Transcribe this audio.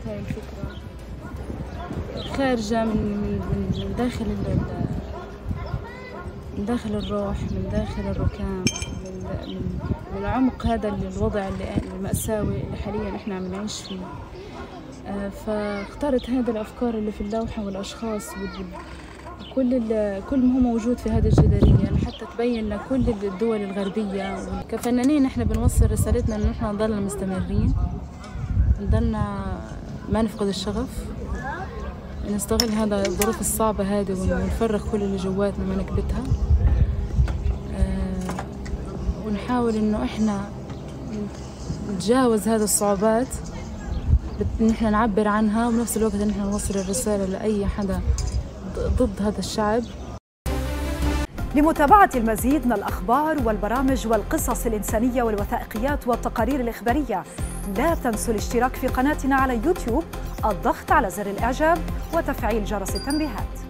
هاي الفكرة خارجة من داخل من داخل الروح، من داخل الركام، من عمق هذا الوضع المأساوي اللي حاليا احنا عم نعيش فيه. فاختارت هذه الأفكار اللي في اللوحة والأشخاص كل ما هو موجود في هذه الجدارية، يعني حتى تبين لكل الدول الغربية. كفنانين احنا بنوصل رسالتنا انه احنا نضلنا مستمرين، نضلنا ما نفقد الشغف، نستغل هذا الظروف الصعبة هذه ونفرغ كل اللي جواتنا ما نكبتها، ونحاول انه احنا نتجاوز هذه الصعوبات، ان احنا نعبر عنها، وبنفس الوقت ان احنا نوصل الرسالة لأي حدا ضد هذا الشعب. لمتابعة المزيد من الأخبار والبرامج والقصص الإنسانية والوثائقيات والتقارير الإخبارية، لا تنسوا الاشتراك في قناتنا على يوتيوب، الضغط على زر الإعجاب وتفعيل جرس التنبيهات.